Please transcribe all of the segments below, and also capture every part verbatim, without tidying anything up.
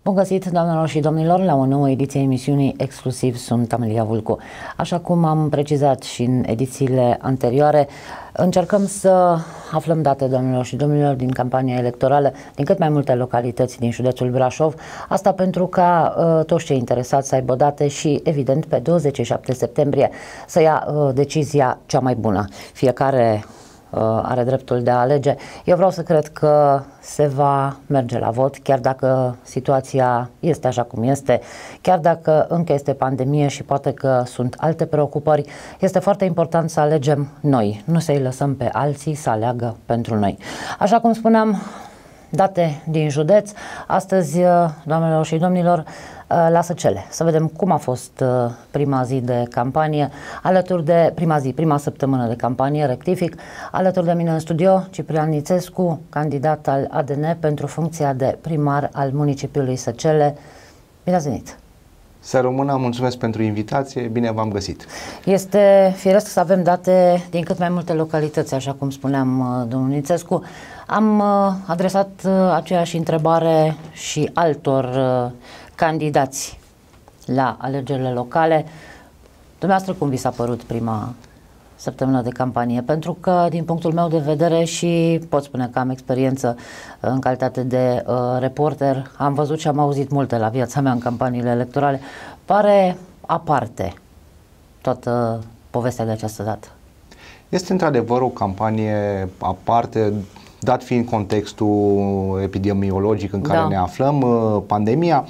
Bun găsit, doamnelor și domnilor, la o nouă ediție a emisiunii Exclusiv. Sunt Amelia Vulcu. Așa cum am precizat și în edițiile anterioare, încercăm să aflăm date, doamnelor și domnilor, din campania electorală din cât mai multe localități din județul Brașov. Asta pentru ca uh, toți cei interesați să aibă date și, evident, pe douăzeci și șapte septembrie să ia uh, decizia cea mai bună. Fiecare are dreptul de a alege. Eu vreau să cred că se va merge la vot, chiar dacă situația este așa cum este, chiar dacă încă este pandemie și poate că sunt alte preocupări. Este foarte important să alegem noi, nu să-i lăsăm pe alții să aleagă pentru noi. Așa cum spuneam, date din județ. Astăzi, doamnelor și domnilor, la Săcele. Să vedem cum a fost prima zi de campanie, alături de prima zi, prima săptămână de campanie, rectific, alături de mine în studio, Ciprian Nițescu, candidat al A D N pentru funcția de primar al municipiului Săcele. Bine ați venit! Să rămână, mulțumesc pentru invitație, bine v-am găsit. Este firesc să avem date din cât mai multe localități, așa cum spuneam, domnul Nițescu. Am adresat aceeași întrebare și altor candidați la alegerile locale. Dumneavoastră, cum vi s-a părut prima săptămână de campanie? Pentru că, din punctul meu de vedere, și pot spune că am experiență în calitate de uh, reporter, am văzut și am auzit multe la viața mea în campaniile electorale, pare aparte toată povestea de această dată. Este într-adevăr o campanie aparte, dat fiind contextul epidemiologic în care da. ne aflăm, pandemia,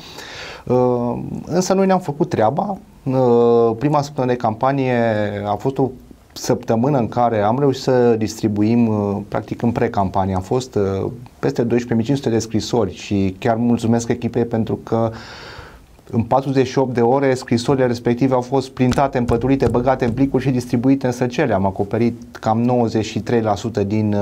însă noi ne-am făcut treaba. Prima săptămână de campanie a fost o săptămână în care am reușit să distribuim, practic în pre-campanie, am fost peste douăsprezece mii cinci sute de scrisori și chiar mulțumesc echipei pentru că în patruzeci și opt de ore scrisorile respective au fost printate, împăturite, băgate în plicuri și distribuite în Săcele. Am acoperit cam nouăzeci și trei la sută din,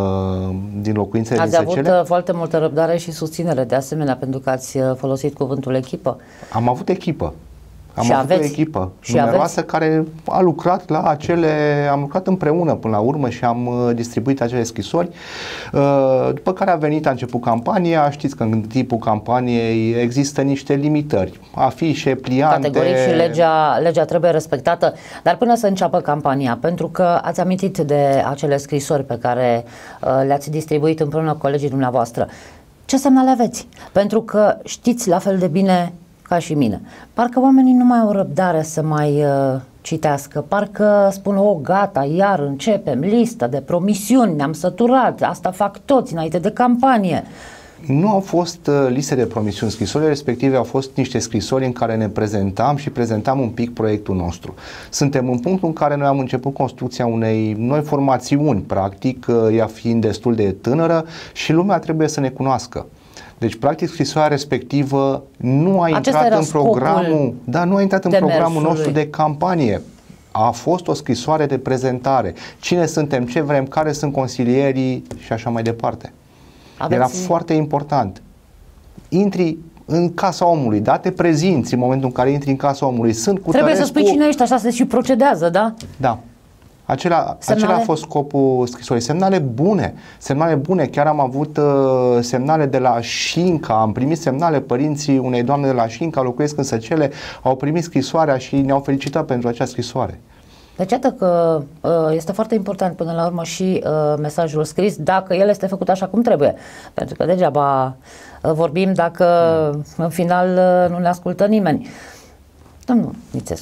din locuințele ați din Săcele. Ați avut foarte multă răbdare și susținere de asemenea, pentru că ați folosit cuvântul echipă. Am avut echipă. Am și avut aveți. o echipă și numeroasă care a lucrat la acele, am lucrat împreună până la urmă și am uh, distribuit acele scrisori. Uh, după care a venit, a început campania. Știți că în timpul campaniei există niște limitări, afișe, pliante. Categoric și legea, legea trebuie respectată, dar până să înceapă campania, pentru că ați amintit de acele scrisori pe care uh, le-ați distribuit împreună cu colegii dumneavoastră, ce semnale aveți? Pentru că știți la fel de bine ca și mine. Parcă oamenii nu mai au răbdare să mai uh, citească, parcă spun, o, gata, iar începem, listă de promisiuni, ne-am săturat, asta fac toți înainte de campanie. Nu au fost uh, liste de promisiuni, scrisorile respective au fost niște scrisori în care ne prezentam și prezentam un pic proiectul nostru. Suntem în punctul în care noi am început construcția unei noi formațiuni, practic, uh, ea fiind destul de tânără și lumea trebuie să ne cunoască. Deci, practic, scrisoarea respectivă nu a intrat în programul, da, nu a intrat în programul nostru de campanie. A fost o scrisoare de prezentare. Cine suntem, ce vrem, care sunt consilierii și așa mai departe. Aveți... Era foarte important. Intri în casa omului, da? Te prezinți în momentul în care intri în casa omului. Sunt cu Trebuie Tărescu... să spui cine ești, așa se și procedează, da? Da. Acela, acela a fost scopul scrisorii. Semnale bune, semnale bune. Chiar am avut uh, semnale de la Șinca, am primit semnale, părinții unei doamne de la Șinca, locuiesc în Săcele, au primit scrisoarea și ne-au felicitat pentru acea scrisoare. Deci iată că uh, este foarte important până la urmă și uh, mesajul scris, dacă el este făcut așa cum trebuie. Pentru că degeaba uh, vorbim dacă mm. în final uh, nu ne ascultă nimeni. Domnul Nițescu,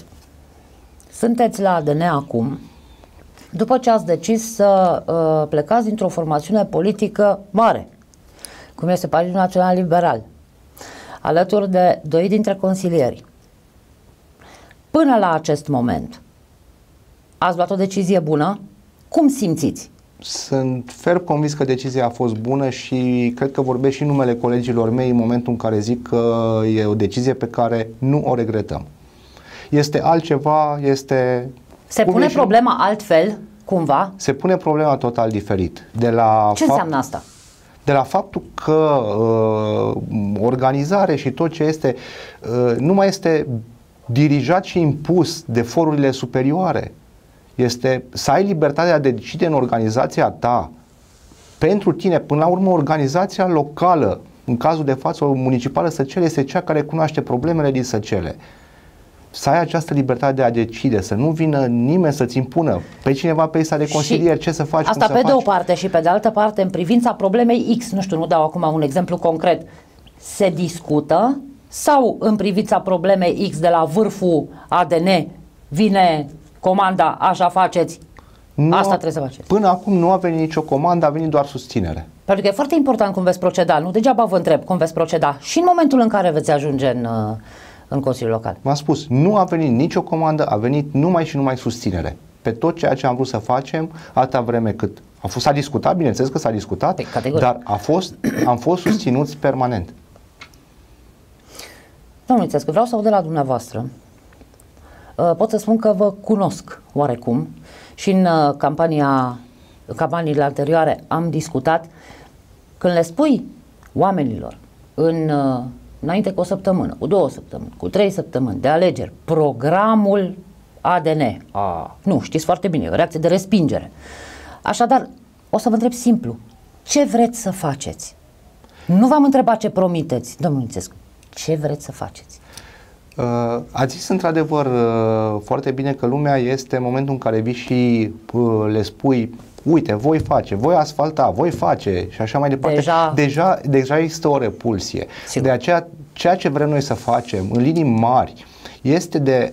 sunteți la A D N acum, după ce ați decis să uh, plecați dintr-o formațiune politică mare, cum este Partidul Național Liberal, alături de doi dintre consilieri. Până la acest moment, ați luat o decizie bună? Cum simțiți? Sunt ferm convins că decizia a fost bună și cred că vorbesc și numele colegilor mei în momentul în care zic că e o decizie pe care nu o regretăm. Este altceva, este... Se pune problema altfel, cumva? Se pune problema total diferit. De la ce înseamnă asta? De la faptul că uh, organizare și tot ce este uh, nu mai este dirijat și impus de forurile superioare. Este să ai libertatea de a decide în organizația ta, pentru tine, până la urmă organizația locală În cazul de față, o municipală Săcele este cea care cunoaște problemele din Săcele. Să ai această libertate de a decide, să nu vină nimeni să-ți impună pe cineva pe lista de consilieri ce să faci, asta cum pe să de faci. o parte, și pe de altă parte, în privința problemei X, nu știu, nu dau acum un exemplu concret, se discută sau în privința problemei X de la vârful A D N vine comanda, așa faceți, Nu, asta trebuie să faceți? Până acum nu a venit nicio comandă, a venit doar susținere. Pentru că e foarte important cum veți proceda, nu degeaba vă întreb cum veți proceda și în momentul în care veți ajunge în, în Consiliul Local. V-am spus, nu a venit nicio comandă, a venit numai și numai susținere. Pe tot ceea ce am vrut să facem, atâta vreme cât a fost, s-a discutat, bineînțeles că s-a discutat, Pe, dar a fost, am fost susținuți permanent. Domnul Nițescu, vreau să aud de la dumneavoastră. Pot să spun că vă cunosc oarecum și în campania, campaniile anterioare am discutat. Când le spui oamenilor în, înainte cu o săptămână, cu două săptămâni, cu trei săptămâni de alegeri, programul A D N, a, nu, știți foarte bine, o reacție de respingere. Așadar, o să vă întreb simplu, ce vreți să faceți? Nu v-am întrebat ce promiteți, domnul Nițescu, ce vreți să faceți? Uh, ați zis într-adevăr uh, foarte bine că lumea este în momentul în care vii și uh, le spui uite, voi face, voi asfalta, voi face și așa mai departe. Deja, deja, deja există o repulsie. Sigur. De aceea, ceea ce vrem noi să facem în linii mari este de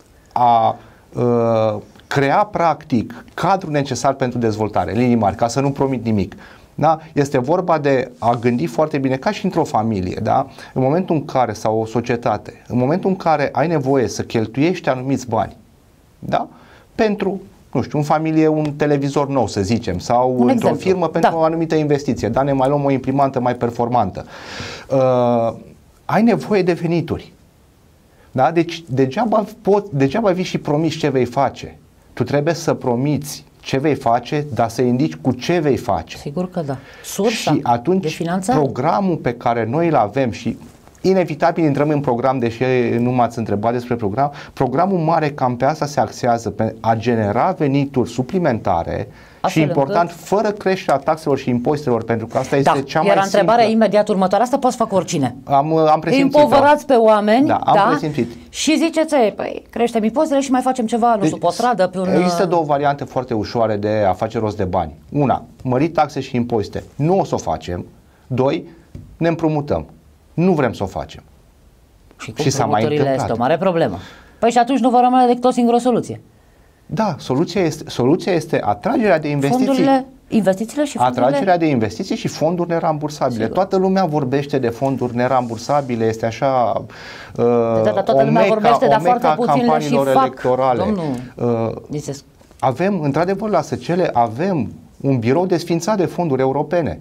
a uh, crea practic cadrul necesar pentru dezvoltare, în linii mari, ca să nu promit nimic. Da? Este vorba de a gândi foarte bine, ca și într-o familie, da? În momentul în care, sau o societate, în momentul în care ai nevoie să cheltuiești anumiți bani, da? Pentru, nu știu, în familie un televizor nou, să zicem, sau un într-o exemplu. firmă pentru Da. o anumită investiție, da? Ne mai luăm o imprimantă mai performantă. Uh, ai nevoie de venituri. Da? Deci degeaba, pot, degeaba vii și promiți ce vei face. Tu trebuie să promiți ce vei face, dar să indici cu ce vei face. Sigur că da. Sursa și atunci de finanțare. Programul pe care noi îl avem și inevitabil intrăm în program, deși nu m-ați întrebat despre program, programul mare cam pe asta se axează, pe a genera venituri suplimentare. Astfel și important, încât... fără creșterea taxelor și impozitelor, pentru că asta este da, cea mai era simplă. întrebarea imediat următoare, asta poate să facă oricine. Am, am presimțit. Îi împovărați pe oameni, da, am da, presimțit. Și ziceți, păi, creștem impozitele și mai facem ceva, nu deci, știu, pe o stradă, pe un... Există două variante foarte ușoare de a face rost de bani. Una, mări taxe și impozite. Nu o să o facem. Doi, ne împrumutăm. Nu vrem să o facem. Și cu și s-a mai întâmplat. Este o mare problemă. Păi și atunci nu vă rămâne decât o singură soluție. Da, soluția este, soluția este atragerea de investiții. Fondurile, investițiile și fondurile. Atragerea de investiții și fonduri nerambursabile. Sigur. Toată lumea vorbește de fonduri nerambursabile, este așa uh, da, da, toată o lumea meca, vorbește, o dar meca foarte puținele și fac. electorale. Domnul, uh, avem, într-adevăr, la Săcele avem un birou desfințat de fonduri europene.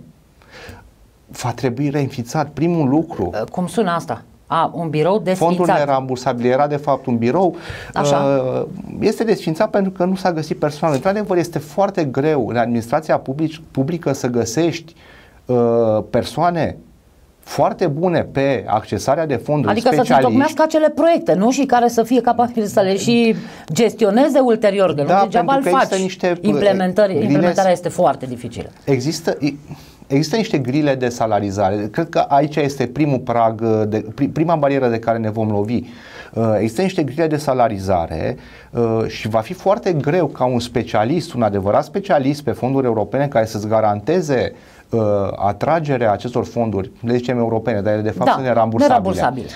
Va trebui reînființat primul lucru. Uh, cum sună asta? A, un birou desfințat. Fondul nerambursabil era de fapt un birou. Așa. Uh, este desfințat pentru că nu s-a găsit personal. Într-adevăr, este foarte greu în administrația public, publică să găsești uh, persoane foarte bune pe accesarea de fonduri, adică specialiști. să-ți întocmească acele proiecte, nu? Și care să fie capabili să le și gestioneze ulterior, că da, nu degeaba îl faci. Niște implementarea este foarte dificilă. Există... Există niște grile de salarizare. Cred că aici este primul prag, de, prima barieră de care ne vom lovi. Există niște grile de salarizare și va fi foarte greu ca un specialist, un adevărat specialist pe fonduri europene care să-ți garanteze atragerea acestor fonduri, le zicem europene, dar ele de fapt da, sunt nerambursabile. nerambursabile.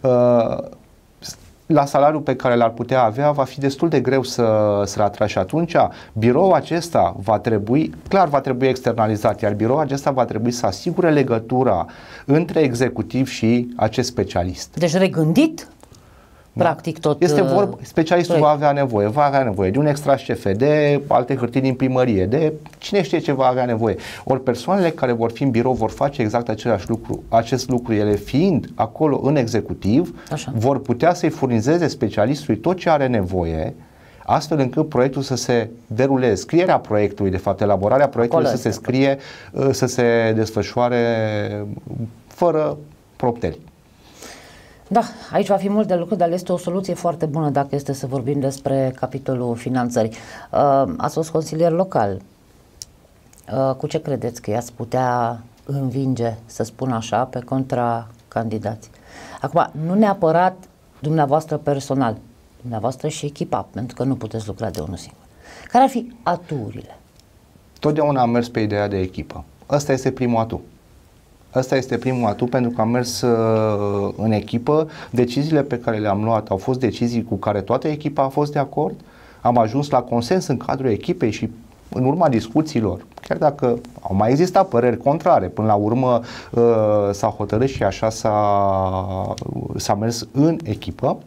La salariul pe care l-ar putea avea va fi destul de greu să să-l atragi și atunci biroul acesta va trebui, clar va trebui externalizat, iar biroul acesta va trebui să asigure legătura între executiv și acest specialist. Deci regândit, da. Practic tot. Este vorba, specialistul va avea nevoie, va avea nevoie de un extras C F, de alte hârtii din primărie, de cine știe ce va avea nevoie. Ori persoanele care vor fi în birou vor face exact același lucru, acest lucru, ele fiind acolo în executiv, așa, vor putea să-i furnizeze specialistului tot ce are nevoie, astfel încât proiectul să se deruleze, scrierea proiectului, de fapt, elaborarea proiectului acolo să se scrie, să se desfășoare fără propteri. Da, aici va fi mult de lucru, dar este o soluție foarte bună dacă este să vorbim despre capitolul finanțării. Uh, ați fost consilier local. Uh, cu ce credeți că i-ați putea învinge, să spun așa, pe contracandidați. Acum, nu neapărat dumneavoastră personal, dumneavoastră și echipa, pentru că nu puteți lucra de unul singur. Care ar fi aturile? Totdeauna am mers pe ideea de echipă. Ăsta este primul atu. Ăsta este primul atu pentru că am mers uh, în echipă. Deciziile pe care le-am luat au fost decizii cu care toată echipa a fost de acord. Am ajuns la consens în cadrul echipei și în urma discuțiilor, chiar dacă au mai existat păreri contrare, până la urmă uh, s-a hotărât și așa s-a, s-a mers în echipă.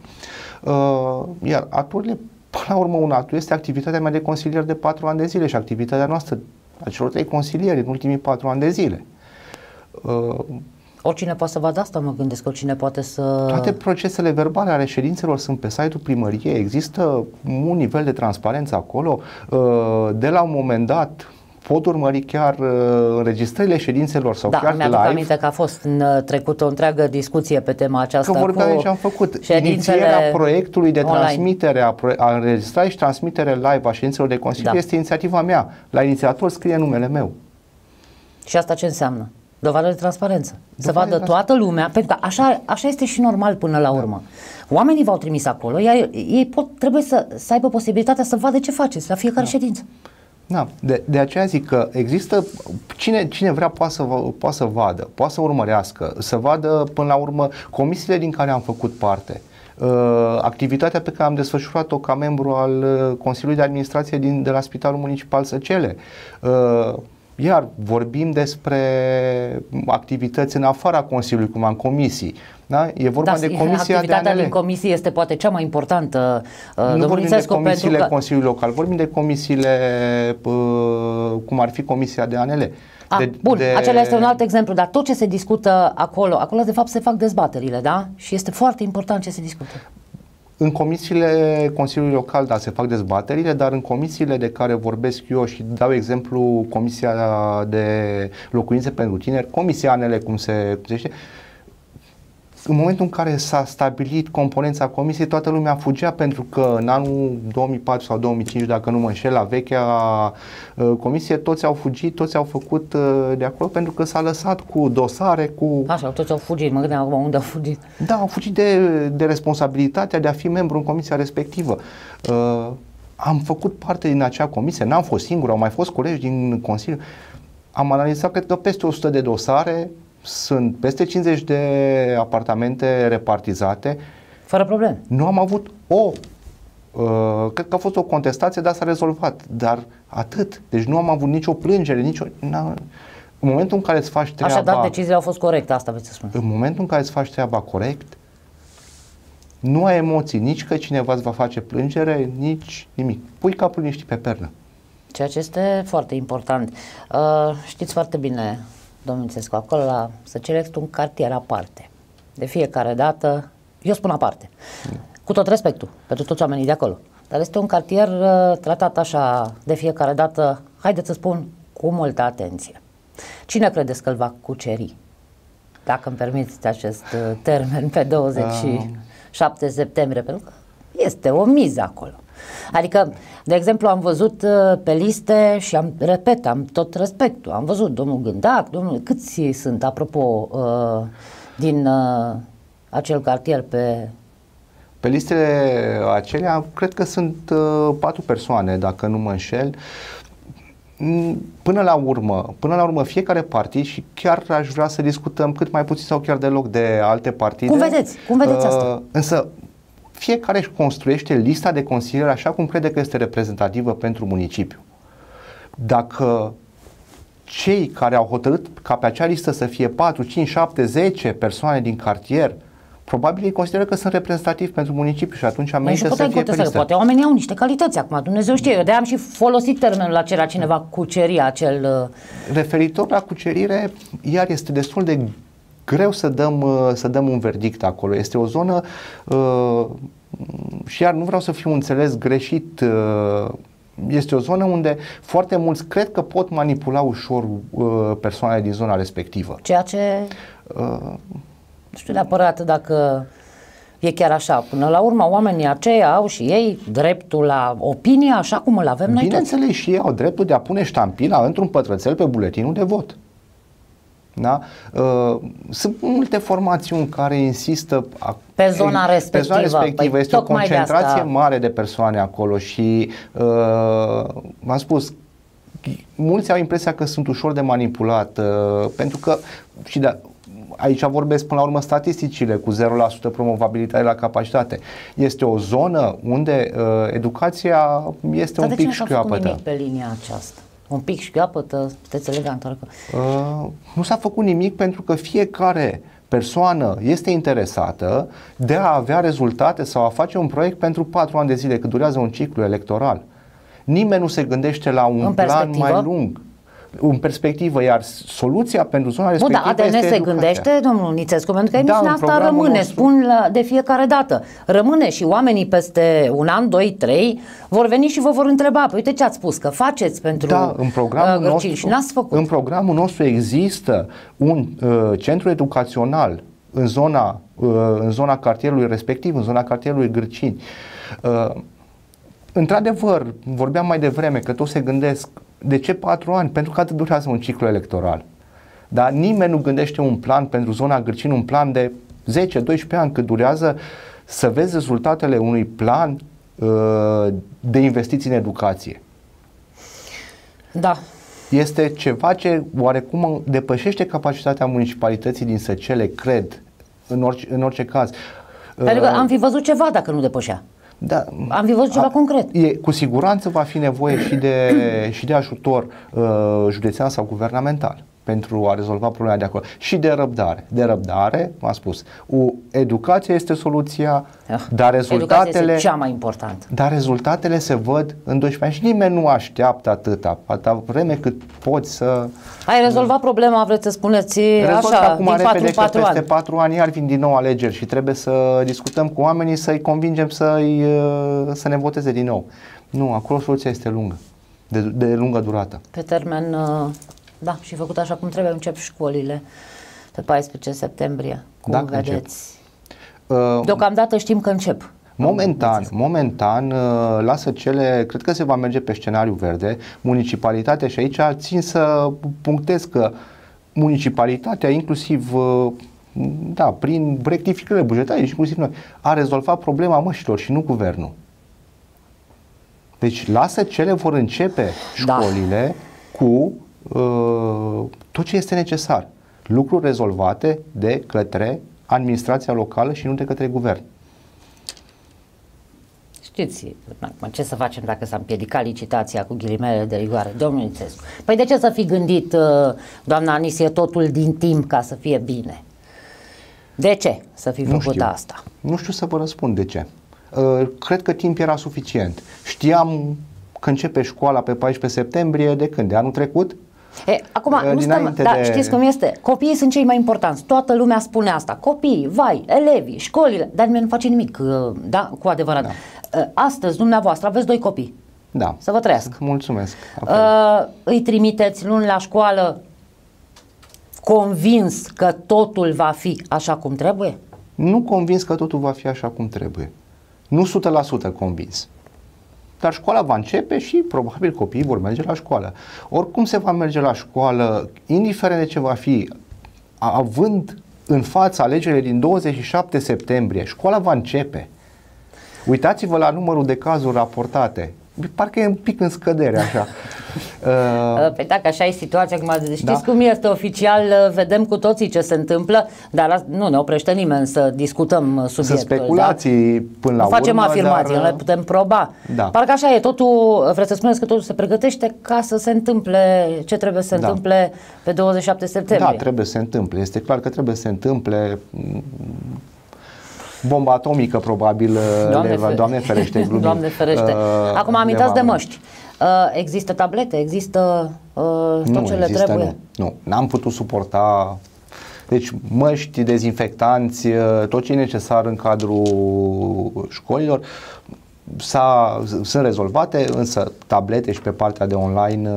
Uh, iar aturile, până la urmă, un atu este activitatea mea de consilier de patru ani de zile și activitatea noastră a celor trei consilieri în ultimii patru ani de zile. Uh, Oricine poate să vadă asta, mă gândesc, oricine poate să... Toate procesele verbale ale ședințelor sunt pe site-ul primăriei, există un nivel de transparență acolo. De la un moment dat pot urmări chiar înregistrările ședințelor sau da, chiar live. Da, mi-aduc aminte că a fost în trecut o întreagă discuție pe tema aceasta. Că vorbeam cu ce am făcut. Inițierea proiectului de online. transmitere, a, a înregistrare și transmitere live a ședințelor de Consiliu da. este inițiativa mea. La inițiator scrie numele meu. Și asta ce înseamnă? Dovadă de transparență. Să vadă toată lumea, pentru că așa, așa este și normal până la urmă. Da. Oamenii v-au trimis acolo, iar ei pot, trebuie să, să aibă posibilitatea să vadă ce faceți la fiecare da. ședință. Da, de, de aceea zic că există, cine, cine vrea poate să, poate să vadă, poate să urmărească, să vadă până la urmă comisiile din care am făcut parte, uh, activitatea pe care am desfășurat-o ca membru al Consiliului de Administrație din, de la Spitalul Municipal Săcele. Uh, Iar vorbim despre activități în afara Consiliului, cum am comisii. Da? E vorba da, de comisia de A N L. Activitatea din comisie este poate cea mai importantă. Uh, nu vorbim de comisiile că... Consiliului Local, vorbim de comisiile uh, cum ar fi comisia de A N L. Ah, de, bun, de... acela este un alt exemplu, dar tot ce se discută acolo, acolo de fapt se fac dezbaterile, da? Și este foarte important ce se discută. În comisiile Consiliului Local, da, se fac dezbaterile, dar în comisiile de care vorbesc eu și dau exemplu Comisia de Locuințe pentru Tineri, Comisia A N L, cum se zice, în momentul în care s-a stabilit componența comisiei, toată lumea fugea pentru că în anul două mii patru sau două mii cinci, dacă nu mă înșel, la vechea uh, comisie, toți au fugit, toți au făcut uh, de acolo pentru că s-a lăsat cu dosare, cu... Așa, toți au fugit, mă gândeam acum unde au fugit. Da, au fugit de, de responsabilitatea de a fi membru în comisia respectivă. Uh, am făcut parte din acea comisie, n-am fost singur, au mai fost colegi din Consiliu. Am analizat, cred că peste o sută de dosare, sunt peste cincizeci de apartamente repartizate. Fără probleme. Nu am avut o, uh, cred că a fost o contestație, dar s-a rezolvat. Dar atât. Deci nu am avut nicio plângere, nicio... În momentul în care îți faci treaba... Așadar, deciziile au fost corecte, asta vreți să spun. În momentul în care îți faci treaba corect, nu ai emoții, nici că cineva îți va face plângere, nici nimic. Pui capul liniștit pe pernă. Ceea ce este foarte important. Uh, știți foarte bine, domnul Țescu, acolo la Săcele este un cartier aparte. De fiecare dată, eu spun aparte, mm. cu tot respectul pentru toți oamenii de acolo, dar este un cartier uh, tratat așa de fiecare dată, haideți să spun, cu multă atenție. Cine credeți că îl va cuceri? Dacă îmi permiteți acest uh, termen, pe douăzeci și șapte uh. septembrie, pentru că este o miză acolo. Adică, de exemplu, am văzut uh, pe liste și am, repet, am tot respectul, am văzut domnul Gândac, domnul, câți sunt, apropo, uh, din uh, acel cartier pe... Pe listele acelea, cred că sunt uh, patru persoane, dacă nu mă înșel. Până la urmă, până la urmă, fiecare partid, și chiar aș vrea să discutăm cât mai puțin sau chiar deloc de alte partide. Cum vedeți? Cum vedeți asta? Uh, însă, fiecare își construiește lista de consilieri așa cum crede că este reprezentativă pentru municipiu. Dacă cei care au hotărât ca pe acea listă să fie patru, cinci, șapte, zece persoane din cartier, probabil ei consideră că sunt reprezentativi pentru municipiu și atunci merită să fie pe listă. Poate oamenii au niște calități acum, Dumnezeu știe, eu de am și folosit termenul acela, cineva cuceri acel... Referitor la cucerire, iar este destul de greu să dăm, să dăm un verdict acolo. Este o zonă uh, și iar nu vreau să fiu înțeles greșit, uh, este o zonă unde foarte mulți cred că pot manipula ușor uh, persoanele din zona respectivă. Ceea ce... Uh, nu știu neapărat dacă e chiar așa. Până la urmă, oamenii aceia au și ei dreptul la opinie, așa cum îl avem noi. Bineînțeles, și ei au dreptul de a pune ștampila într-un pătrățel pe buletinul de vot. Da? Sunt multe formațiuni care insistă pe zona respectivă. Pe zona respectivă. Păi, este o concentrație mare de persoane acolo și uh, v-am spus, mulți au impresia că sunt ușor de manipulat, uh, pentru că și de, aici vorbesc până la urmă statisticile cu zero la sută promovabilitate la capacitate. Este o zonă unde uh, educația este Dar un pic șchioapătă. Dar de ce nu s-a făcut nimic pe linia aceasta? Un pic șchioapătă, puteți elegant. Uh, nu s-a făcut nimic pentru că fiecare persoană este interesată de a avea rezultate sau a face un proiect pentru patru ani de zile, cât durează un ciclu electoral. Nimeni nu se gândește la un plan mai lung, în perspectivă, iar soluția pentru zona respectivă Bun, dar A D N este se educația. gândește, domnul Nițescu, pentru că Da, emisiunea asta rămâne, nostru... spun la, de fiecare dată, rămâne și oamenii peste un an, doi, trei, vor veni și vă vor întreba, păi uite ce ați spus, că faceți pentru da, în programul uh, nostru, și n-ați făcut. În programul nostru există un uh, centru educațional în zona, uh, în zona cartierului respectiv, în zona cartierului Gârcini. Uh, într-adevăr, vorbeam mai devreme că toți se gândesc, de ce patru ani? Pentru că atât durează un ciclu electoral. Dar nimeni nu gândește un plan pentru zona Gârcini, un plan de zece doisprezece ani cât durează să vezi rezultatele unui plan uh, de investiții în educație. Da. Este ceva ce oarecum depășește capacitatea municipalității din Săcele, cred, în orice, în orice caz. Pentru că am fi văzut ceva dacă nu depășea. Da, am fi văzut ceva a, concret. E, cu siguranță va fi nevoie și de, și de ajutor uh, județean sau guvernamental pentru a rezolva problema de acolo. Și de răbdare. De răbdare, m-am spus, o, educația este soluția, ah, dar rezultatele... este cea mai importantă. Dar rezultatele se văd în doisprezece ani și nimeni nu așteaptă atâta, atâta vreme cât poți să... Ai rezolvat problema, vreți să spuneți, Rezolv așa, acum din repede că patru peste ani. patru ani iar vin din nou alegeri și trebuie să discutăm cu oamenii, să-i convingem să-i, să ne voteze din nou. Nu, acolo soluția este lungă, de, de lungă durată. Pe termen... Da, și făcut așa cum trebuie, încep școlile pe paisprezece septembrie. Cum Dacă vedeți? Încep. Deocamdată știm că încep. Momentan, momentan, lasă cele, cred că se va merge pe scenariu verde, municipalitatea, și aici țin să punctez că municipalitatea, inclusiv, da, prin rectificările bugetare, inclusiv noi, a rezolvat problema mășilor și nu guvernul. Deci lasă cele vor începe școlile da. cu Uh, tot ce este necesar. Lucruri rezolvate de către administrația locală și nu de către guvern. Știți, ce să facem dacă s-a împiedicat licitația cu ghilimele de rigoare? Domnul Nițescu, păi de ce să fi gândit, doamna Anisie, totul din timp ca să fie bine? De ce să fi făcut știu. asta? Nu știu să vă răspund de ce. Uh, cred că timp era suficient. Știam că începe școala pe paisprezece septembrie, de când? De anul trecut? E, acum, nu stăm, dar de... știți cum este? Copiii sunt cei mai importanți. Toată lumea spune asta. Copiii, vai, elevii, școlile, dar nimeni nu face nimic, da, cu adevărat. Da. Astăzi, dumneavoastră, aveți doi copii. Da. Să vă trăiască. Mulțumesc. Uh, îi trimiteți luni la școală convins că totul va fi așa cum trebuie? Nu convins că totul va fi așa cum trebuie. Nu o sută la sută convins. Dar școala va începe și probabil copiii vor merge la școală. Oricum se va merge la școală, indiferent de ce va fi, având în fața alegerile din douăzeci și șapte septembrie, școala va începe. Uitați-vă la numărul de cazuri raportate. Parcă e un pic în scădere așa. uh, Păi dacă așa e situația, acum, știți da. cum este oficial, vedem cu toții ce se întâmplă, dar nu ne oprește nimeni să discutăm subiectul. Sunt speculații, da? Până la urmă. Facem urmă, afirmații, dar... nu le putem proba. Da. Parcă așa e, totul, vreți să spuneți că totul se pregătește ca să se întâmple ce trebuie să se da. întâmple pe douăzeci și șapte septembrie. Da, trebuie să se întâmple. Este clar că trebuie să se întâmple. Bomba atomică, probabil, Doamne, le, Doamne ferește, glumim. Doamne ferește. Acum am uitat de măști. Uh, există tablete? Există uh, tot nu, ce le există, trebuie? Nu, nu. N-am putut suporta. Deci măști, dezinfectanți, tot ce e necesar în cadrul școlilor s-a, sunt rezolvate, însă tablete și pe partea de online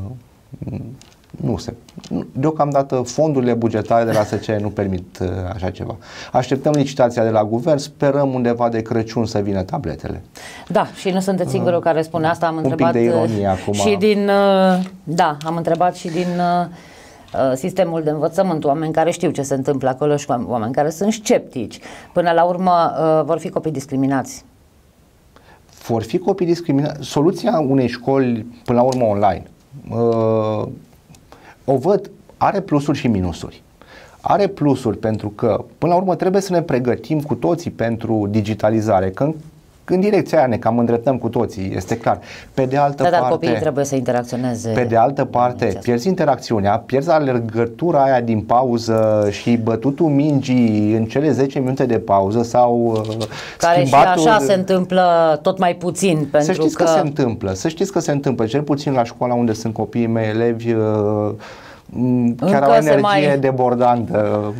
nu se. Deocamdată fondurile bugetare de la S C E nu permit așa ceva. Așteptăm licitația de la guvern, sperăm undeva de Crăciun să vină tabletele. Da, și nu sunteți singurul uh, care spune asta, am un întrebat pic de ironie acum. Și din, da, am întrebat și din sistemul de învățământ, oameni care știu ce se întâmplă acolo și oameni care sunt sceptici. Până la urmă vor fi copii discriminați. Vor fi copii discriminați. Soluția unei școli, până la urmă online, o văd, are plusuri și minusuri. Are plusuri pentru că, până la urmă, trebuie să ne pregătim cu toții pentru digitalizare, că în, în direcția aia ne cam îndreptăm cu toții, este clar. Pe de altă da, parte, dar copiii trebuie să interacționeze. Pe de altă parte, pierzi interacțiunea, pierzi alergătura aia din pauză și bătutul mingii în cele zece minute de pauză sau care schimbatul... și așa se întâmplă tot mai puțin. Pentru să știți că... că se întâmplă, să știți că se întâmplă, cel puțin la școala unde sunt copiii mei elevi, chiar au energie mai... debordantă.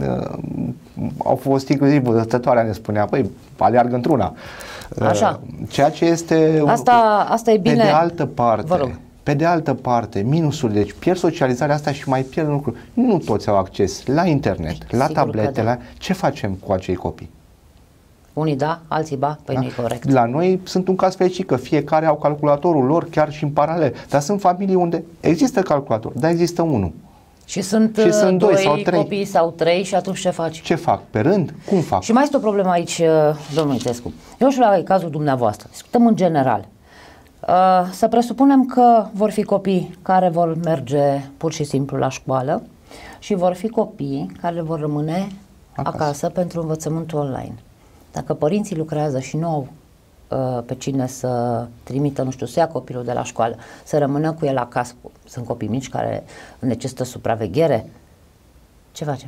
Au fost inclusiv stătoarea ne spunea, păi, aleargă într-una. Așa. Ceea ce este... Asta, asta e bine. Pe de altă parte, pe de altă parte, minusul, deci pierd socializarea asta și mai pierd lucruri. Nu toți au acces la internet, Sigur la tablete, da. la... Ce facem cu acei copii? Unii da, alții ba, păi da? Nu e corect. La noi sunt un caz fericit că fiecare au calculatorul lor chiar și în paralel. Dar sunt familii unde există calculator, dar există unul. Și sunt, și sunt doi, doi sau trei copii sau trei și atunci ce faci? Ce fac? Pe rând? Cum fac? Și mai este o problemă aici, domnul Itescu. Eu știu la cazul dumneavoastră, discutăm în general. Să presupunem că vor fi copii care vor merge pur și simplu la școală și vor fi copii care vor rămâne acasă, acasă pentru învățământul online. Dacă părinții lucrează și nu au uh, pe cine să trimită, nu știu, să ia copilul de la școală, să rămână cu el acasă, sunt copii mici care necesită supraveghere, ce facem?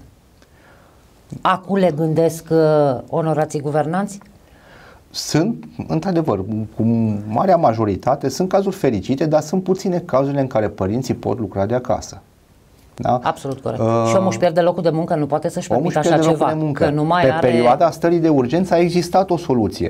Acum le gândesc uh, onorații guvernanți? Sunt, într-adevăr, cu marea majoritate, sunt cazuri fericite, dar sunt puține cazurile în care părinții pot lucra de acasă. Da? Absolut corect. Uh, și omul își pierde locul de muncă, nu poate să-și permită așa ceva. Că nu mai Pe are... perioada stării de urgență a existat o soluție.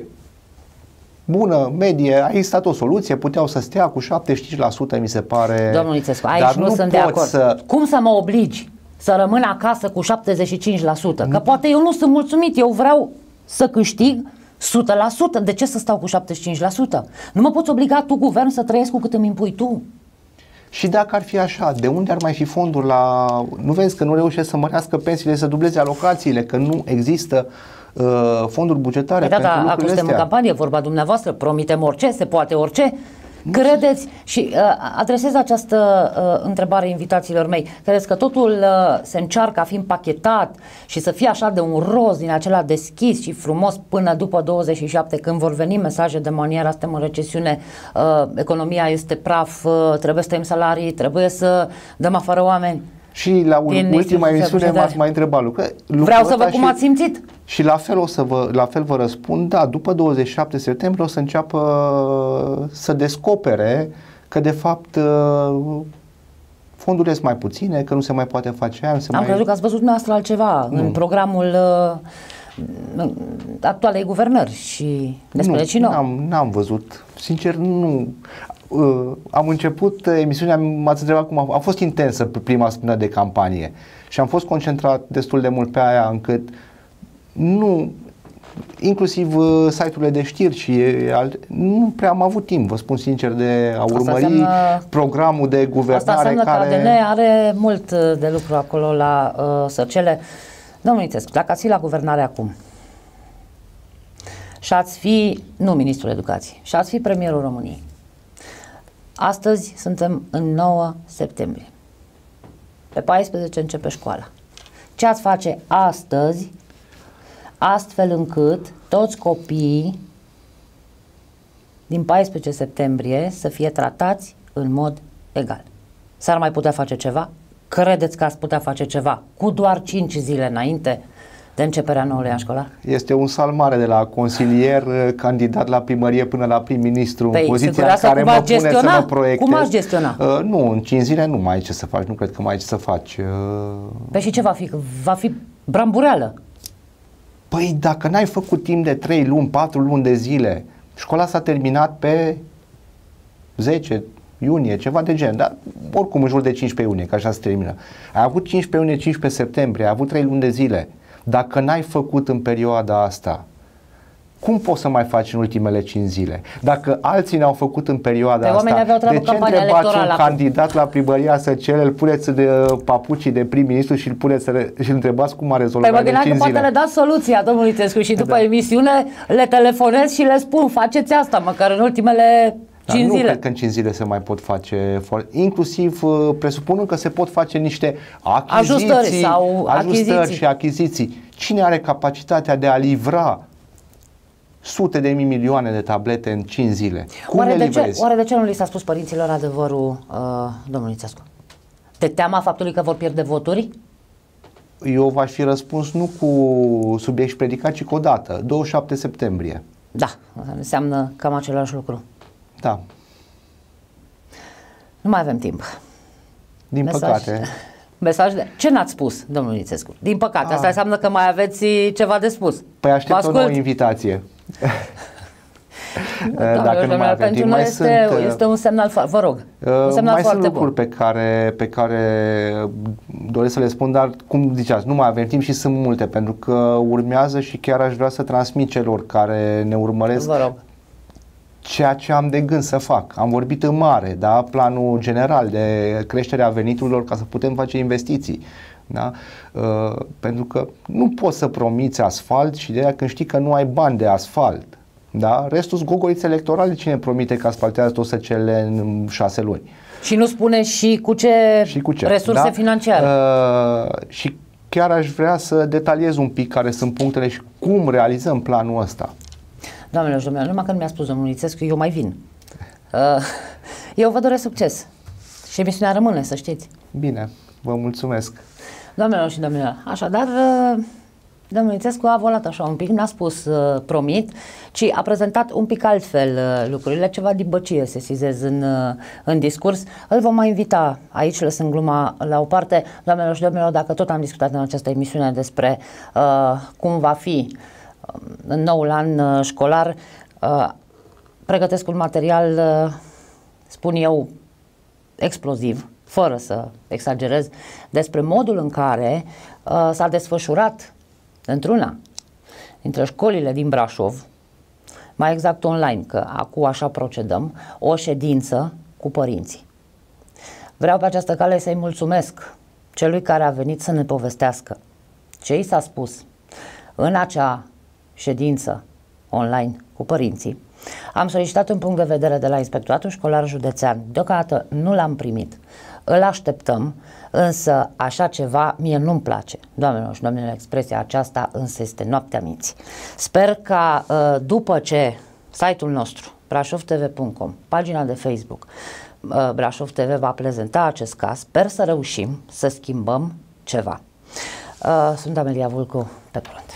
Bună, medie, a existat o soluție, puteau să stea cu șaptezeci și cinci la sută, mi se pare. Domnul Itescu, aici nu, nu sunt de acord. Să... Cum să mă obligi să rămân acasă cu șaptezeci și cinci la sută? Că nu. Poate eu nu sunt mulțumit, eu vreau să câștig o sută la sută. De ce să stau cu șaptezeci și cinci la sută? Nu mă poți obliga tu, guvern, să trăiesc cu cât îmi impui tu. Și dacă ar fi așa, de unde ar mai fi fonduri la... Nu vezi că nu reușesc să mărească pensiile, să dubleze alocațiile, că nu există uh, fonduri bugetare da, pentru da, lucrurile acum suntem astea. în campanie, vorba dumneavoastră, promitem orice, se poate orice. Credeți, și uh, adresez această uh, întrebare invitațiilor mei, credeți că totul uh, se încearcă a fi împachetat și să fie așa de un roz din acela deschis și frumos până după douăzeci și șapte, când vor veni mesaje de maniera, suntem în recesiune, uh, economia este praf, uh, trebuie să tăiem salarii, trebuie să dăm afară oameni? Și la ultima emisiune m-ați mai întrebat lucruri. Vreau să văd cum ați simțit. Și la fel o să vă, la fel vă răspund, da, după douăzeci și șapte septembrie o să înceapă să descopere că de fapt fondurile sunt mai puține, că nu se mai poate face aia. Nu se Am mai... crezut că ați văzut dumneavoastră altceva nu. în programul uh, actualei guvernări și despre ce nu. N-am, n-am văzut. Sincer, nu. Uh, am început emisiunea, m-ați întrebat cum a, a fost intensă pe prima săptămână de campanie și am fost concentrat destul de mult pe aia încât nu, inclusiv uh, site-urile de știri și alte, nu prea am avut timp, vă spun sincer, de a urmări asta înseamnă, programul de guvernare. Asta înseamnă care... că A D N are mult de lucru acolo la uh, sărcele. Domnul Itescu, dacă ați fi la guvernare acum și ați fi, nu ministrul educației, și ați fi premierul României, astăzi suntem în nouă septembrie. Pe paisprezece începe școala. Ce ați face astăzi astfel încât toți copiii din paisprezece septembrie să fie tratați în mod egal? S-ar mai putea face ceva? Credeți că ați putea face ceva cu doar cinci zile înainte de începerea noului an școlar? Este un sal mare de la consilier, candidat la primărie până la prim-ministru, păi, în poziția în care mă pune gestiona? să mă proiectez. Cum aș gestiona? Uh, nu, în cinci zile nu mai ai ce să faci, nu cred că mai ai ce să faci. Uh... Păi și ce va fi? Va fi brambureală? Păi dacă n-ai făcut timp de trei luni, patru luni de zile, școala s-a terminat pe zece iunie, ceva de gen, dar oricum în jur de cincisprezece iunie, că așa se termină. Ai avut cincisprezece iunie, cincisprezece septembrie, ai avut trei luni de zile. Dacă n-ai făcut în perioada asta Cum poți să mai faci în ultimele cinci zile? Dacă alții ne-au făcut în perioada Pe asta, de ce întrebați un candidat la primăria să cere, îl puneți de papucii de prim-ministru și îl puneți și îl întrebați cum a rezolvat păi în cinci zile? Păi mă gândeam că poate le dați soluția, domnul Țescu, și după da. emisiune le telefonez și le spun, faceți asta, măcar în ultimele cinci Dar nu zile. cred că în cinci zile se mai pot face, inclusiv presupunând că se pot face niște achiziții, ajustări, sau ajustări achiziții. și achiziții. Cine are capacitatea de a livra sute de mii milioane de tablete în cinci zile? Cum oare, le de ce, livrezi? oare de ce nu li s-a spus părinților adevărul, uh, domnul Țescu? De teama faptului că vor pierde voturi? Eu v-aș fi răspuns nu cu subiect și predicat, ci cu o dată, douăzeci și șapte septembrie. Da, înseamnă cam același lucru. Da. Nu mai avem timp. Din Mesaj. păcate. Mesaj de... Ce n-ați spus, domnul Țescu? Din păcate, A. asta înseamnă că mai aveți ceva de spus. Păi aștept o nouă invitație. Doamne, Dacă nu mai avem timp, mai este, sunt, este un semnal, vă rog, un semnal mai foarte sunt lucruri bun. pe care, pe care doresc să le spun, dar cum ziceați, nu mai avem timp și sunt multe, pentru că urmează și chiar aș vrea să transmit celor care ne urmăresc Vă rog. ceea ce am de gând să fac. Am vorbit în mare, da? Planul general de creșterea veniturilor ca să putem face investiții. Da? Uh, pentru că nu poți să promiți asfalt și de aia când știi că nu ai bani de asfalt. Da? Restul sunt gogorițe electorale, cine promite că asfaltează tot săcelele în șase luni. Și nu spune și cu ce, și cu ce? resurse Da? financiare. Uh, și chiar aș vrea să detaliez un pic care sunt punctele și cum realizăm planul ăsta. Doamnelor și domnilor, numai că nu mi-a spus domnul Țescu, eu mai vin. Uh, eu vă doresc succes. Și emisiunea rămâne, să știți. Bine, vă mulțumesc. Doamnelor și domnilor, așadar, uh, domnul Țescu a volat așa un pic, n-a spus uh, promit, ci a prezentat un pic altfel uh, lucrurile, ceva dibăcie se sizez în, uh, în discurs. Îl vom mai invita aici, lăsând gluma la o parte. Doamnelor și domnilor, dacă tot am discutat în această emisiune despre uh, cum va fi uh, în noul an uh, școlar, uh, pregătesc un material, uh, spun eu, exploziv, fără să exagerez, despre modul în care uh, s-a desfășurat într-una dintre școlile din Brașov, mai exact online, că acum așa procedăm, o ședință cu părinții. Vreau pe această cale să-i mulțumesc celui care a venit să ne povestească ce i s-a spus în acea ședință online cu părinții. Am solicitat un punct de vedere de la Inspectoratul Școlar Județean. Deocamdată nu l-am primit. Îl așteptăm, însă așa ceva mie nu-mi place. Doamnelor și domnilor, expresia aceasta însă este noaptea minții. Sper ca după ce site-ul nostru, brașov t v punct com, pagina de Facebook, Brașov T V va prezenta acest caz, sper să reușim să schimbăm ceva. Sunt Amelia Vulcu, pe curând.